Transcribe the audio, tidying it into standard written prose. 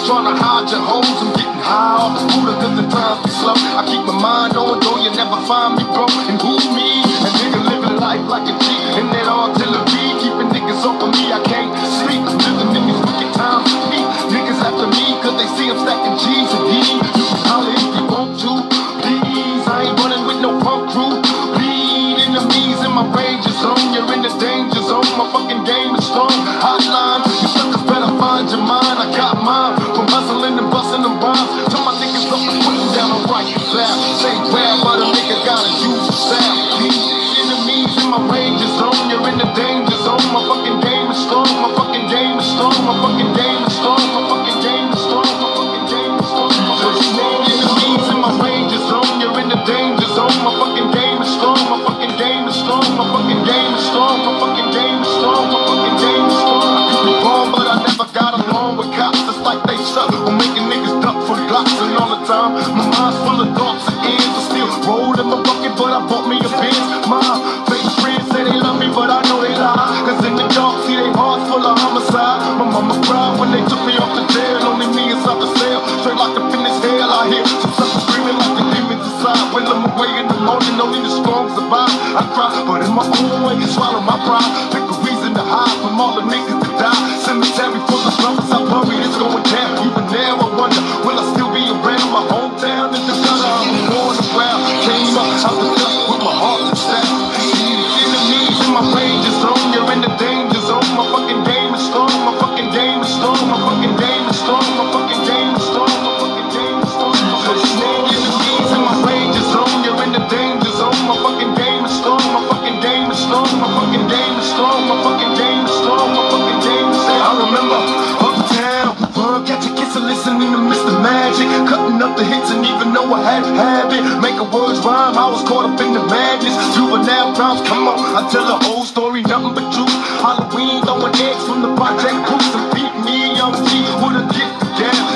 trying to hide your hoes. I'm getting high off the Buddha cause the times be slow. I keep my mind on, though you never find me broke. And who me? A nigga living life like a G. And that artillery keeping niggas off of me. I can't sleep, I'm living in these wicked times. Niggas after me cause they see I'm stacking G's and D. You can holler if you want to, please. I ain't running with no punk crew. Bleed enemies in my ranger zone. You're in the danger zone, my fucking game is strong. Hotline, you suckers better find your mind. I got mine, from hustling and busting them rhymes. Till my niggas up and putting down a right sound. Say well, but a nigga gotta use the sound. Enemies in my ranger zone. You're in the danger zone, my fucking game is strong. My fucking game is strong, my fucking game is strong. My fucking game is strong, my fucking game is strong. Enemies in my ranger zone. You're in the danger zone, my fucking game is strong. My fucking game is strong, my fucking game is strong. My fucking game is strong, my fucking game is strong. I could be wrong, but I never got along with cops. It's like they suck on making niggas duck from blocks. And all the time, my mind's full of thoughts and ends. I still roll in my bucket, but I bought me a Benz. My fake friends say they love me, but I know they lie. Cause in the dark, see they hearts full of homicide. My mama cried when they took me off the jail. Only me inside the cell, straight like up in this hell. I hear some suckers screaming like the demons inside. When I'm away in the morning, only the strong survive. I cry, but in my own way, swallow my pride. Pick a reason to hide from all the niggas that die. Cemetery full of slumpers, I worry it's going down. Even now I wonder, will I still be around? My hometown in the gutter, I'm going around. Came up out the dust with my heart and staff. Enemies in my ranger zone, you're in the danger zone. My fucking game is strong, my fucking game is strong. My fucking game is strong, my fucking game is strong. My fucking game is strong. Enemies in my ranger zone, you're in the danger zone. My fucking game is strong, my fucking game is strong. My fucking game is strong, my fucking game is strong. My fucking game is strong. I remember uptown, catch a kiss and listening to Mr. Magic, cutting up the hits and even though I had to have it, making words rhyme, I was caught up in the madness. Juvenile crimes, come on, I tell the whole story, nothing but truth. Halloween, throwing eggs from the project groups and beat me, young G, with a gift of gas.